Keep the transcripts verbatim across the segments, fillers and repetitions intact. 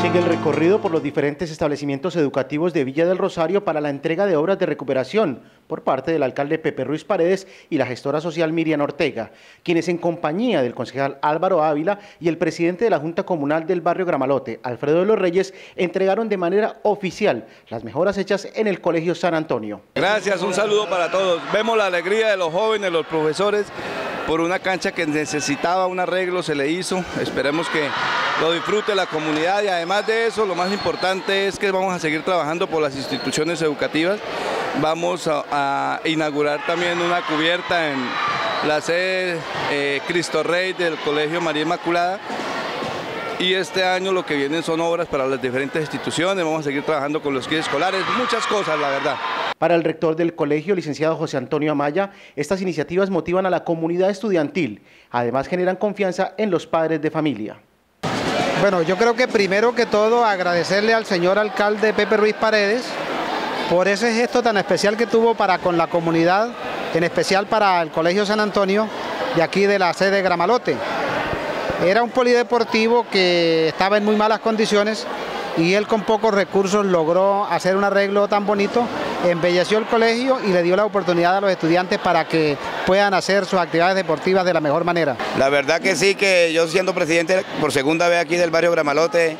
Sigue el recorrido por los diferentes establecimientos educativos de Villa del Rosario para la entrega de obras de recuperación por parte del alcalde Pepe Ruiz Paredes y la gestora social Miriam Ortega, quienes en compañía del concejal Álvaro Ávila y el presidente de la Junta Comunal del barrio Gramalote, Alfredo de los Reyes, entregaron de manera oficial las mejoras hechas en el Colegio San Antonio. Gracias, un saludo para todos. Vemos la alegría de los jóvenes, los profesores, por una cancha que necesitaba un arreglo, se le hizo. Esperemos que lo disfrute la comunidad y además de eso, lo más importante es que vamos a seguir trabajando por las instituciones educativas. Vamos a, a inaugurar también una cubierta en la sede eh, Cristo Rey del Colegio María Inmaculada. Y este año lo que vienen son obras para las diferentes instituciones, vamos a seguir trabajando con los guías escolares, muchas cosas, la verdad. Para el rector del colegio, licenciado José Antonio Amaya, estas iniciativas motivan a la comunidad estudiantil, además generan confianza en los padres de familia. Bueno, yo creo que primero que todo agradecerle al señor alcalde Pepe Ruiz Paredes por ese gesto tan especial que tuvo para con la comunidad, en especial para el Colegio San Antonio de aquí de la sede de Gramalote. Era un polideportivo que estaba en muy malas condiciones y él con pocos recursos logró hacer un arreglo tan bonito, embelleció el colegio y le dio la oportunidad a los estudiantes para que puedan hacer sus actividades deportivas de la mejor manera. La verdad que sí, que yo siendo presidente por segunda vez aquí del barrio Gramalote,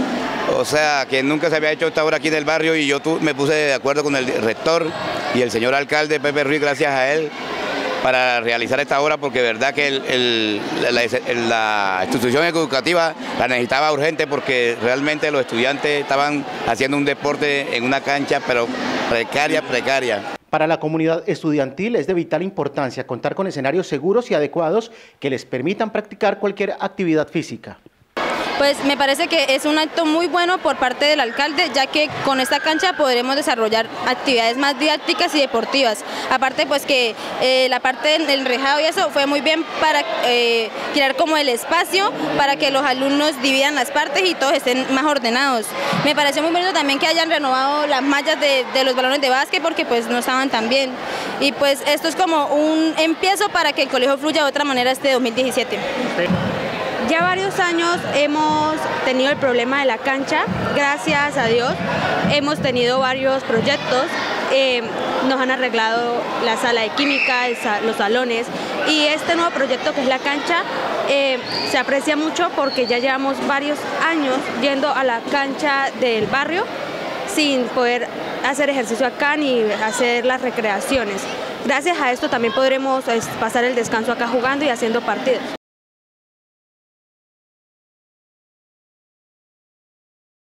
o sea, que nunca se había hecho esta obra aquí en el barrio y yo tu, me puse de acuerdo con el rector y el señor alcalde Pepe Ruiz, gracias a él, para realizar esta obra, porque de verdad que el, el, la, la institución educativa la necesitaba urgente, porque realmente los estudiantes estaban haciendo un deporte en una cancha, pero precaria, precaria. Para la comunidad estudiantil es de vital importancia contar con escenarios seguros y adecuados que les permitan practicar cualquier actividad física. Pues me parece que es un acto muy bueno por parte del alcalde, ya que con esta cancha podremos desarrollar actividades más didácticas y deportivas. Aparte pues que eh, la parte del enrejado y eso fue muy bien para eh, crear como el espacio para que los alumnos dividan las partes y todos estén más ordenados. Me pareció muy bonito también que hayan renovado las mallas de, de los balones de básquet, porque pues no estaban tan bien. Y pues esto es como un empiezo para que el colegio fluya de otra manera este dos mil diecisiete. Sí. Ya varios años hemos tenido el problema de la cancha, gracias a Dios hemos tenido varios proyectos, eh, nos han arreglado la sala de química, el, los salones, y este nuevo proyecto que es la cancha eh, se aprecia mucho porque ya llevamos varios años yendo a la cancha del barrio sin poder hacer ejercicio acá ni hacer las recreaciones. Gracias a esto también podremos pasar el descanso acá jugando y haciendo partidos.